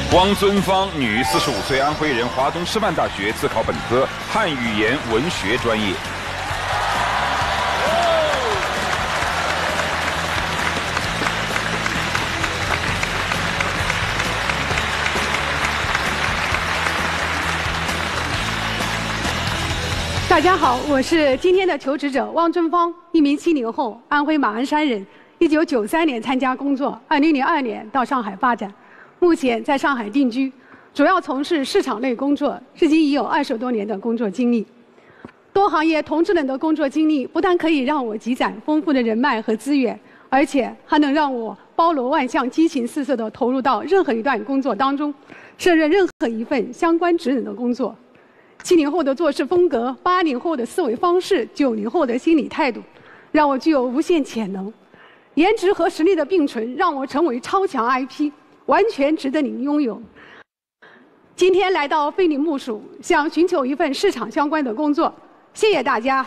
汪尊芳，女，45岁，安徽人，华东师范大学自考本科，汉语言文学专业。 大家好，我是今天的求职者汪尊芳，一名70后，安徽马鞍山人。1993年参加工作，2002年到上海发展，目前在上海定居，主要从事市场类工作，至今已有20多年的工作经历。多行业同职能的工作经历，不但可以让我积攒丰富的人脉和资源，而且还能让我包罗万象、激情四射地投入到任何一段工作当中，胜任任何一份相关职能的工作。70后的做事风格，80后的思维方式，90后的心理态度，让我具有无限潜能。颜值和实力的并存，让我成为超强 IP， 完全值得您拥有。今天来到非你莫属，想寻求一份市场相关的工作。谢谢大家。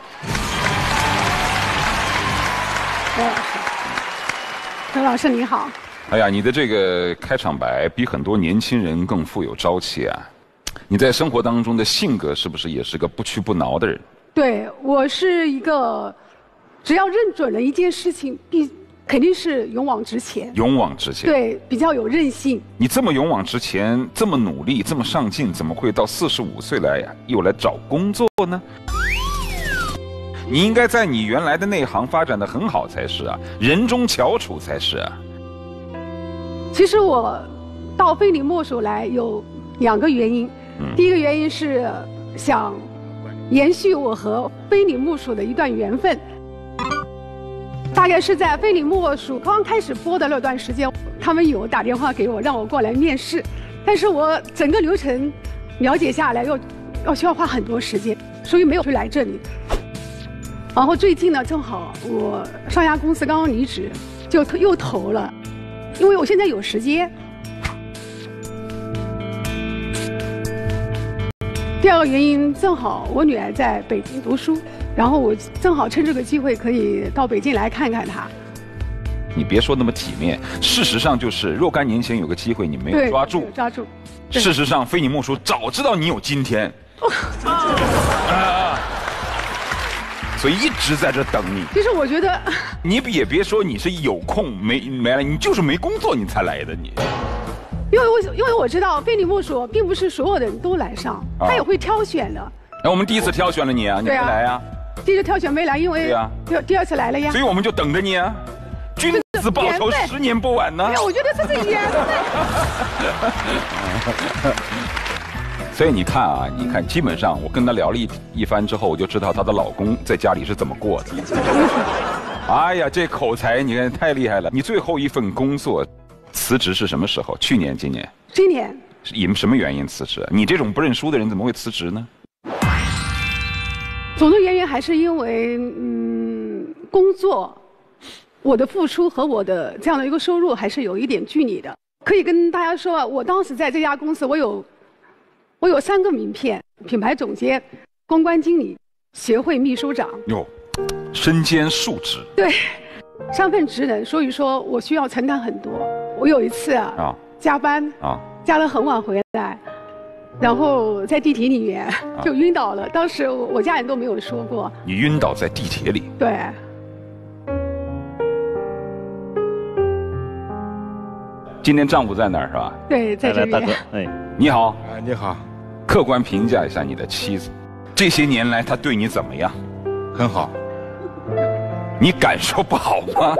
何老师你好。 哎呀，你的这个开场白比很多年轻人更富有朝气啊！你在生活当中的性格是不是也是个不屈不挠的人？对，我是一个，只要认准了一件事情，肯定是勇往直前。勇往直前。对，比较有韧性。你这么勇往直前，这么努力，这么上进，怎么会到45岁来呀，又来找工作呢？你应该在你原来的那行发展得很好才是啊，人中翘楚才是啊。其实我到非你莫属来有2个原因。第一个原因是想延续我和非你莫属的一段缘分。大概是在非你莫属刚开始播的那段时间，他们有打电话给我，让我过来面试，但是我整个流程了解下来要需要花很多时间，所以没有去来这里。然后最近呢，正好我上家公司刚刚离职，就又投了，因为我现在有时间。第2个原因，正好我女儿在北京读书，然后我正好趁这个机会可以到北京来看看她。你别说那么体面，事实上就是若干年前有个机会你没有抓住。抓住。事实上，非你莫属早知道你有今天。所以一直在这等你。其实我觉得，你也别说你是有空没来，你就是没工作你才来的你。因为我知道非你莫属并不是所有的人都来上，他也会挑选的。那我们第1次挑选了你啊，你没来啊？第1次挑选没来，因为第2次来了呀。所以我们就等着你啊。君子报仇10年不晚呢。我觉得这是缘分。所以你看啊，你看，基本上我跟她聊了一番之后，我就知道她的老公在家里是怎么过的。哎呀，这口才你看太厉害了。你最后一份工作辞职是什么时候？去年、今年？今年。因什么原因辞职？你这种不认输的人怎么会辞职呢？总的原因还是因为，工作，我的付出和我的这样的一个收入还是有一点距离的。可以跟大家说，我当时在这家公司，我有3个名片：品牌总监、公关经理、协会秘书长。哟，身兼数职。对，3份职能，所以说我需要承担很多。我有一次加班加了很晚回来，然后在地铁里面就晕倒了。当时我家人都没有说过。你晕倒在地铁里？对。今天丈夫在哪儿是吧？对，在这边。大哥，哎，你好。你好。客观评价一下你的妻子，这些年来她对你怎么样？很好。你感受不好吗？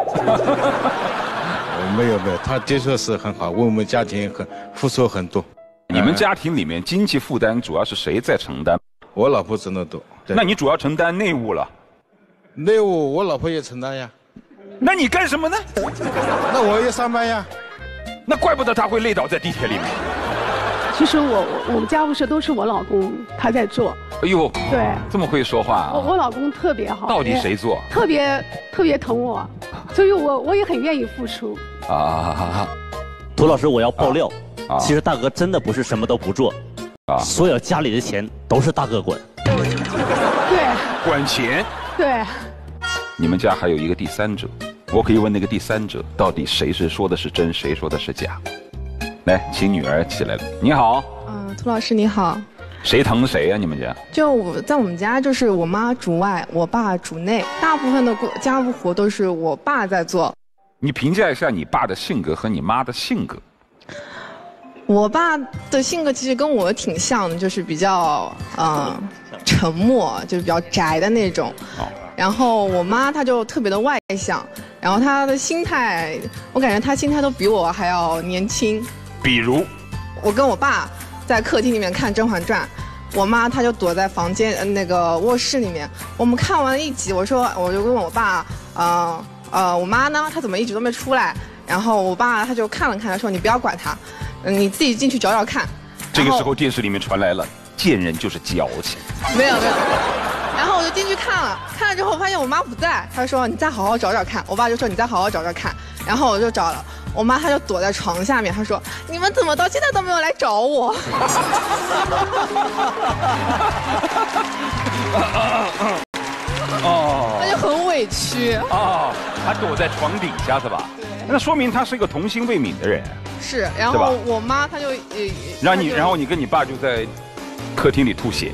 没有，他的确是很好，为我们家庭付出很多。你们家庭里面经济负担主要是谁在承担？我老婆承担多。那你主要承担内务了？内务我老婆也承担呀。那你干什么呢？那我也上班呀。那怪不得他会累倒在地铁里面。其实我们家务事都是我老公他在做。哎呦，对，这么会说话啊！我老公特别好。到底谁做？特别疼我，所以我也很愿意付出。 涂老师，我要爆料，其实大哥真的不是什么都不做，所有家里的钱都是大哥管。对，管钱。对。你们家还有一个第三者，我可以问那个第三者，到底谁是说的是真，谁说的是假？ 来，请女儿起来了。你好。 涂老师你好。 谁疼谁呀？你们家？ 就我们家就是我妈主外，我爸主内，大部分的家务活都是我爸在做。 你评价一下你爸的性格和你妈的性格。 我爸的性格其实跟我挺像的，就是比较沉默，就是比较宅的那种。然后我妈她就特别的外向，然后她的心态，我感觉她心态都比我还要年轻。 比如， 我跟我爸在客厅里面看《甄嬛传》，我妈她就躲在房间那个卧室里面。我们看完了一集，我就问我爸，我妈呢，她怎么一直都没出来？然后我爸他就看了看，他说你不要管她，你自己进去找找看。 这个时候电视里面传来了，贱人就是矫情。 没有。然后我就进去看了之后发现我妈不在，他说你再好好找找看。我爸就说你再好好找找看。然后我就找了，我妈她就躲在床下面，她说你们怎么到现在都没有来找我？那就很委屈。 她躲在床底下是吧？那说明她是一个童心未泯的人。 是，然后我妈她就然后你跟你爸就在客厅里吐血。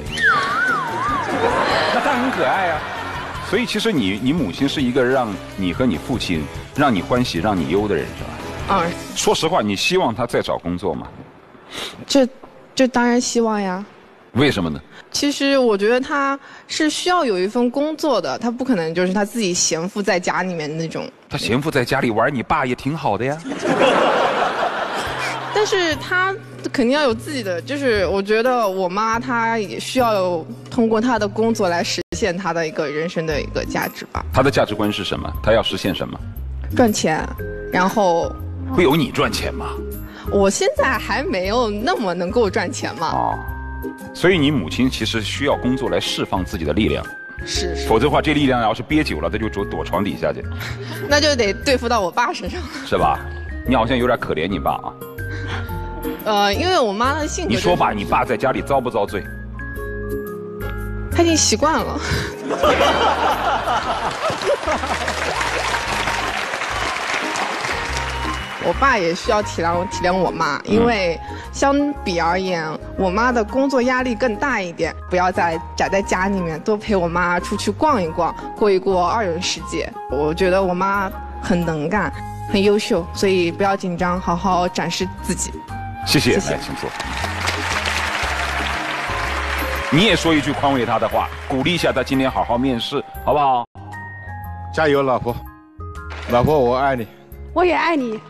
那她很可爱啊。所以其实你母亲是一个让你和你父亲让你欢喜让你忧的人是吧？说实话，你希望她再找工作吗？ 这当然希望呀。 为什么呢？ 其实我觉得她是需要有一份工作的，她不可能就是她自己闲赋在家里面那种。 她闲赋在家里玩你爸也挺好的呀。 但是她肯定要有自己的，就是我觉得我妈她也需要通过她的工作来实现她的一个人生的一个价值吧。 她的价值观是什么？她要实现什么？ 赚钱，然后。 会有你赚钱吗？ 我现在还没有那么能够赚钱嘛。 所以你母亲其实需要工作来释放自己的力量。 是。 否则的话，这力量要是憋久了，她就躲床底下去。 那就得对付到我爸身上。 是吧？你好像有点可怜你爸啊。 因为我妈的性格。 你说吧，你爸在家里遭不遭罪？ 他已经习惯了。我爸也需要体谅我妈，因为相比而言，我妈的工作压力更大一点。不要再宅在家里面，多陪我妈出去逛一逛，过一过二人世界。我觉得我妈很能干，很优秀，所以不要紧张，好好展示自己。 谢谢，来，请坐。你也说一句宽慰她的话，鼓励一下她今天好好面试，好不好？ 加油，老婆！老婆，我爱你。 我也爱你。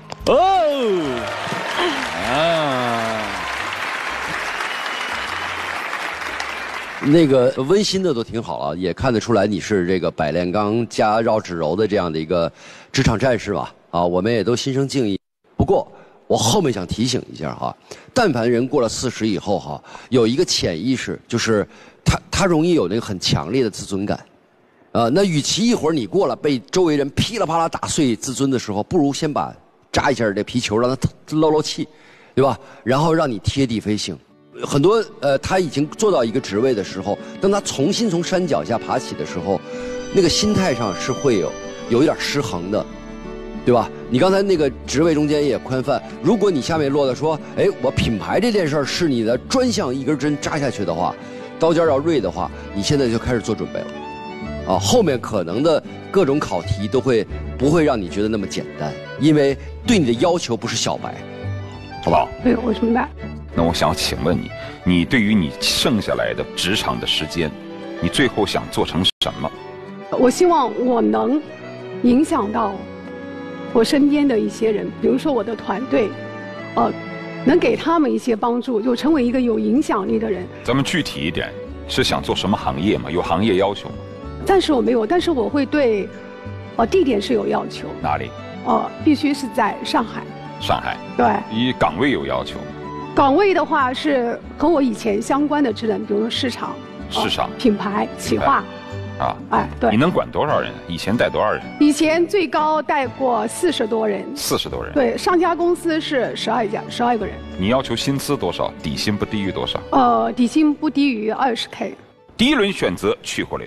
那个温馨的都挺好啊，也看得出来你是这个百炼钢加绕指柔的这样的一个职场战士吧？我们也都心生敬意。不过我后面想提醒一下哈，但凡人过了40以后有一个潜意识，就是他容易有那个很强烈的自尊感。那与其一会儿你过了被周围人噼里啪啦打碎自尊的时候，不如先扎一下这皮球，让他漏气，对吧？然后让你贴地飞行。很多他已经做到一个职位的时候，当他重新从山脚下爬起的时候，那个心态上是会有一点失衡的，对吧？你刚才那个职位中间也宽泛，如果你下面落的说，我品牌这件事儿是你的专项一根针扎下去的话，刀尖要锐的话，你现在就开始做准备了。后面可能的各种考题不会让你觉得那么简单，因为对你的要求不是小白，好不好？ 对，我明白。 那我想请问你对于你剩下来的职场的时间，你最后想做成什么？ 我希望我能影响到我身边的一些人，比如说我的团队，能给他们一些帮助，就成为一个有影响力的人。 咱们具体一点，是想做什么行业吗？有行业要求吗？ 暂时我没有，但是我会对，地点是有要求。 哪里？ 必须是在上海。 上海。 对。 以岗位有要求吗？ 岗位的话是和我以前相关的职能，比如说市场、品牌、企划。对。 你能管多少人？以前带多少人？ 以前最高带过40多人。 40多人。 对，上家公司是12个人。你要求薪资多少？底薪不低于多少？ 底薪不低于20K。 第一轮选择去或留。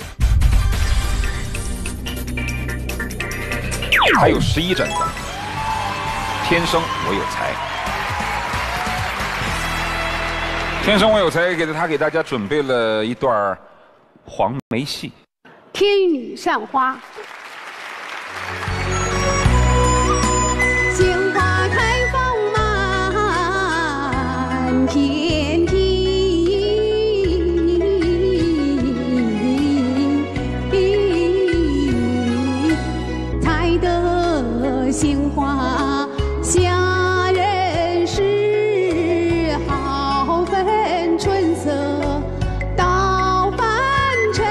还有11盏灯，天生我有才。 天生我有才给大家准备了一段黄梅戏。 天女散花。鲜花开放满天庭，采得鲜花下人世，好分春色到凡尘。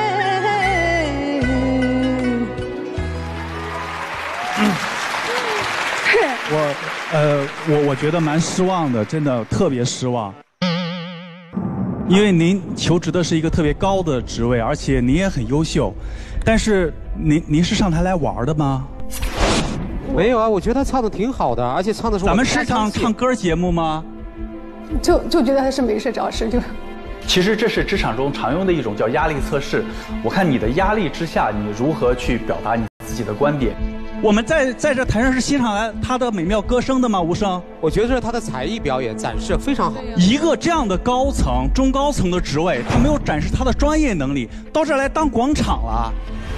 我觉得蛮失望的，真的特别失望。因为您求职的是一个特别高的职位，而且您也很优秀，但是您是上台来玩的吗？ 没有啊，我觉得他唱的挺好的，而且唱的是我。 咱们是唱歌节目吗？ 就觉得他是没事找事就。 其实这是职场中常用的一种叫压力测试。我看你的压力之下，你如何去表达你自己的观点。我们在这台上是欣赏他的美妙歌声的吗？吴声， 我觉得这是他的才艺表演展示非常好。 一个这样的高层、中高层的职位，他没有展示他的专业能力，到这儿来当广场了。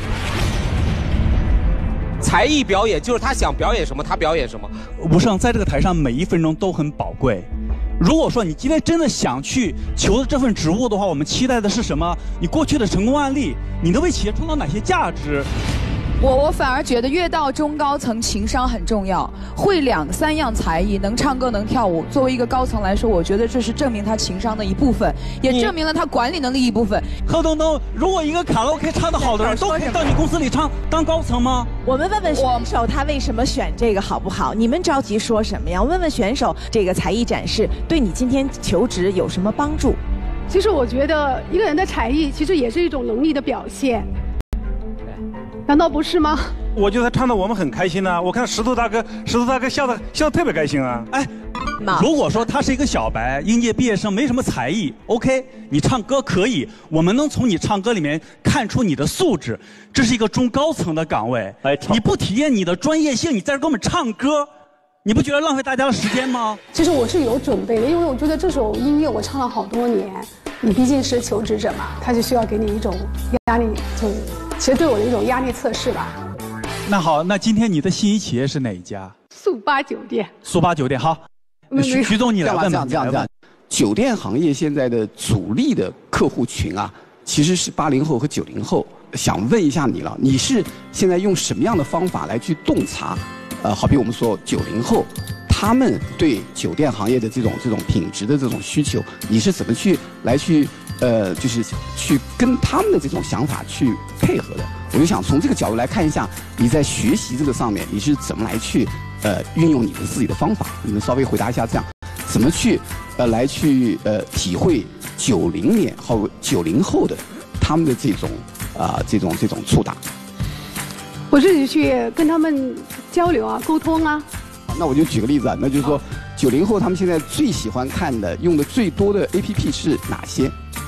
才艺表演就是他想表演什么，他表演什么。 吴声在这个台上每一分钟都很宝贵。如果说你今天真的想去求的这份职务的话，我们期待的是什么？你过去的成功案例，你能为企业创造哪些价值？ 我反而觉得越到中高层，情商很重要，会2、3样才艺，能唱歌能跳舞。作为一个高层来说，我觉得这是证明他情商的一部分，也证明了他管理能力一部分。 何东东，如果一个卡拉 OK 唱得好的人都可以到你公司里当高层吗？ 我们问问选手他为什么选这个好不好？你们着急说什么呀？问问选手，这个才艺展示对你今天求职有什么帮助？ 其实我觉得一个人的才艺其实也是一种能力的表现。难道不是吗？ 我觉得他唱的我们很开心啊！我看石头大哥笑得特别开心啊！ 哎，如果说他是一个小白，应届毕业生，没什么才艺 ，OK， 你唱歌可以，我们能从你唱歌里面看出你的素质。这是一个中高层的岗位，你不体验你的专业性，你在这给我们唱歌，你不觉得浪费大家的时间吗？ 其实我是有准备的，因为我觉得这首音乐我唱了好多年，你毕竟是求职者嘛，他就需要给你一种压力，其实对我的一种压力测试吧。 那好，那今天你的心仪企业是哪一家？ 速八酒店。 速八酒店，好。徐总，你来问吧。 这样，酒店行业现在的主力的客户群啊，其实是80后和90后。想问一下你了，你是现在用什么样的方法来去洞察？好比我们说90后，他们对酒店行业的这种品质的这种需求，你是怎么去就是去跟他们的这种想法去配合的？我就想从这个角度来看一下，你在学习这个上面你是怎么来去运用你的自己的方法？你们稍微回答一下，这样怎么去来去体会90年和90后的他们的这种触达？ 我自己去跟他们交流啊，沟通啊。 那我就举个例子啊，那就是说90后他们现在最喜欢看的、用的最多的 APP 是哪些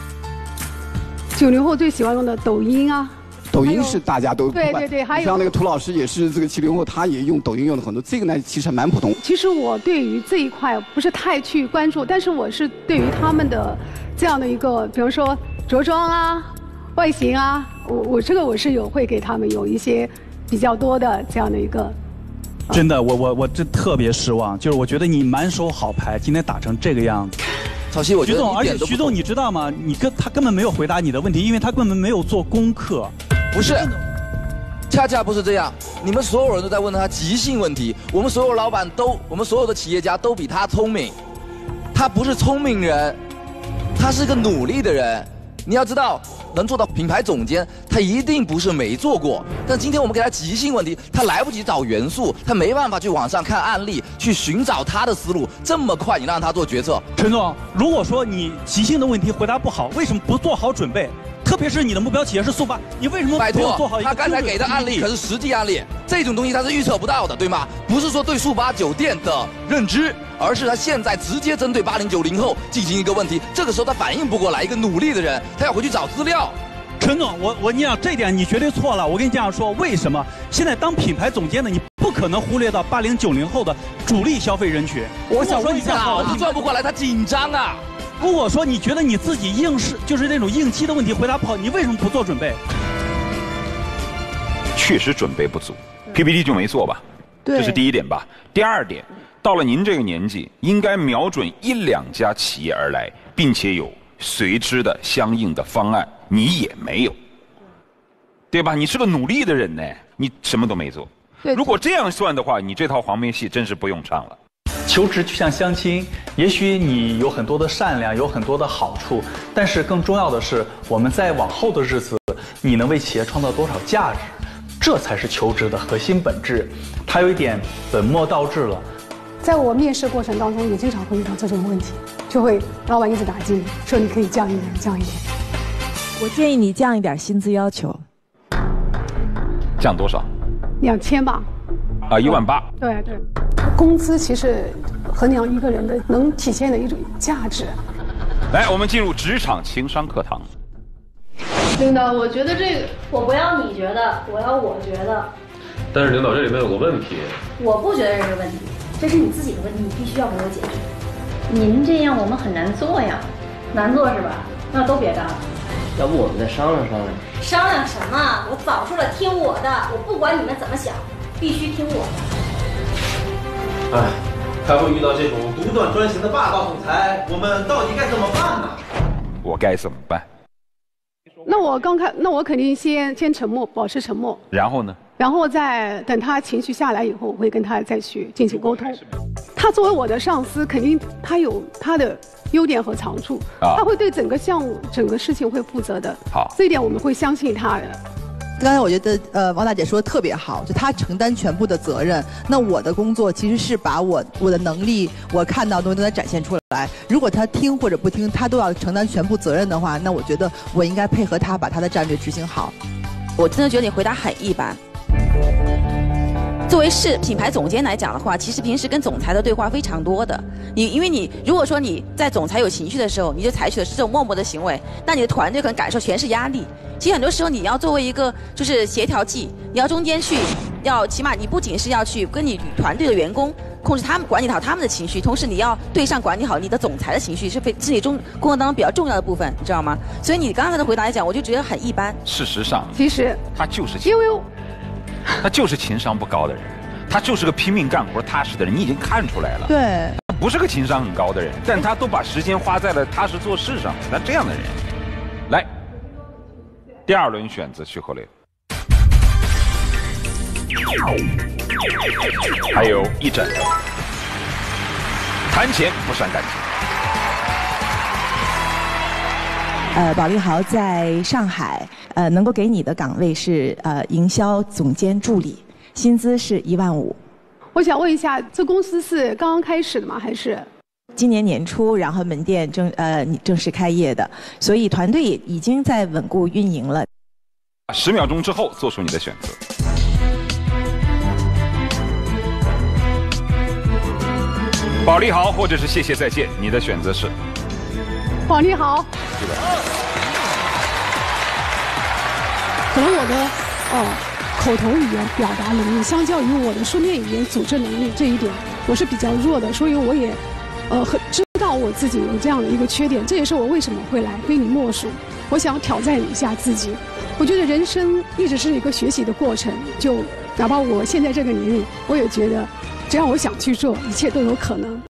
？90后最喜欢用的抖音啊。 抖音是大家都对，还有像那个涂老师也是这个70后，他也用抖音用的很多。这个呢其实还蛮普通。 其实我对于这一块不是太去关注，但是我是对于他们的这样的一个，比如说着装啊、外形啊，我是有会给他们有一些比较多的这样的一个。 真的，我真特别失望，就是我觉得你满手好牌，今天打成这个样子。 曹曦，我觉得徐总，而且徐总，你知道吗？他根本没有回答你的问题，因为他根本没有做功课。 不是，恰恰不是这样。你们所有人都在问他即兴问题，我们所有老板我们所有的企业家都比他聪明。他不是聪明人，他是个努力的人。你要知道，能做到品牌总监，他一定不是没做过。但今天我们给他即兴问题，他来不及找元素，他没办法去网上看案例，去寻找他的思路。这么快，你让他做决策？ 陈总，如果说你即兴的问题回答不好，为什么不做好准备？特别是你的目标企业是速八，你为什么没有做好一个？ 他刚才给的案例可是实际案例，这种东西他是预测不到的，对吗？不是说对速八酒店的认知，而是他现在直接针对80、90后进行一个问题。这个时候他反应不过来，一个努力的人，他要回去找资料。 陈总，你讲这点你绝对错了。我跟你这样说，为什么？现在当品牌总监的你不可能忽略到80、90后的主力消费人群。 我想说你这脑子转不过来，他紧张啊。 如果说你觉得你自己就是那种应激的问题回答不好，你为什么不做准备？ 确实准备不足 ，PPT 就没做吧？这是第一点吧。第二点，到了您这个年纪，应该瞄准1、2家企业而来，并且有随之的相应的方案，你也没有，对吧？你是个努力的人呢，你什么都没做。如果这样算的话，你这套黄梅戏真是不用唱了。 求职就像相亲，也许你有很多的善良，有很多的好处，但是更重要的是，我们在往后的日子，你能为企业创造多少价值，这才是求职的核心本质。它有一点本末倒置了。 在我面试过程当中，也经常会遇到这种问题，就会老板一直打击你，说你可以降一点，降一点。 我建议你降一点薪资要求。 降多少 ？2000吧。 18000。 对。工资其实衡量一个人的能体现的一种价值。 来，我们进入职场情商课堂。 领导，我觉得这个我不要你觉得，我要我觉得。 但是领导，这里面有个问题。 我不觉得这是问题，这是你自己的问题，你必须要给我解决。您这样我们很难做呀，难做是吧？那都别干了。 要不我们再商量商量。 商量什么？我早说了，听我的，我不管你们怎么想，必须听我的。 哎，开会遇到这种独断专行的霸道总裁，我们到底该怎么办呢？ 我该怎么办？ 那我肯定先沉默，保持沉默。 然后呢？ 然后再等他情绪下来以后，我会跟他再去进行沟通。他作为我的上司，肯定他有他的优点和长处，他会对整个项目、整个事情会负责的。 好， 这一点我们会相信他的。 刚才我觉得王大姐说的特别好，就她承担全部的责任。那我的工作其实是把我的能力，我看到的东西都展现出来。如果她听或者不听，她都要承担全部责任的话，那我觉得我应该配合她把她的战略执行好。 我真的觉得你回答很一般。作为品牌总监来讲的话，其实平时跟总裁的对话非常多的。因为你如果说你在总裁有情绪的时候，你就采取的是这种默默的行为，那你的团队可能感受全是压力。其实很多时候你要作为一个就是协调剂，你要中间去，起码你不仅是要去跟你团队的员工控制他们，管理好他们的情绪，同时你要对上管理好你的总裁的情绪，是你工作当中比较重要的部分，你知道吗？所以你刚才的回答来讲，我就觉得很一般。 事实上， 其实他就是因为他就是情商不高的人，他就是个拼命干活踏实的人，你已经看出来了。 对， 他不是个情商很高的人，但他都把时间花在了踏实做事上。那这样的人，来，第2轮选择徐鹤雷，还有1战，谈钱不伤感情。 保利豪在上海，能够给你的岗位是营销总监助理，薪资是15000。 我想问一下，这公司是刚刚开始的吗？还是？ 今年年初，然后门店正式开业的，所以团队也已经在稳固运营了。 10秒钟之后做出你的选择。保利豪或者是谢谢再见，你的选择是？ 保利豪。可能我的口头语言表达能力，相较于我的书面语言组织能力这一点，我是比较弱的，所以我也知道我自己有这样的一个缺点，这也是我为什么会来非你莫属。我想挑战一下自己，我觉得人生一直是一个学习的过程，就哪怕我现在这个年龄，我也觉得只要我想去做，一切都有可能。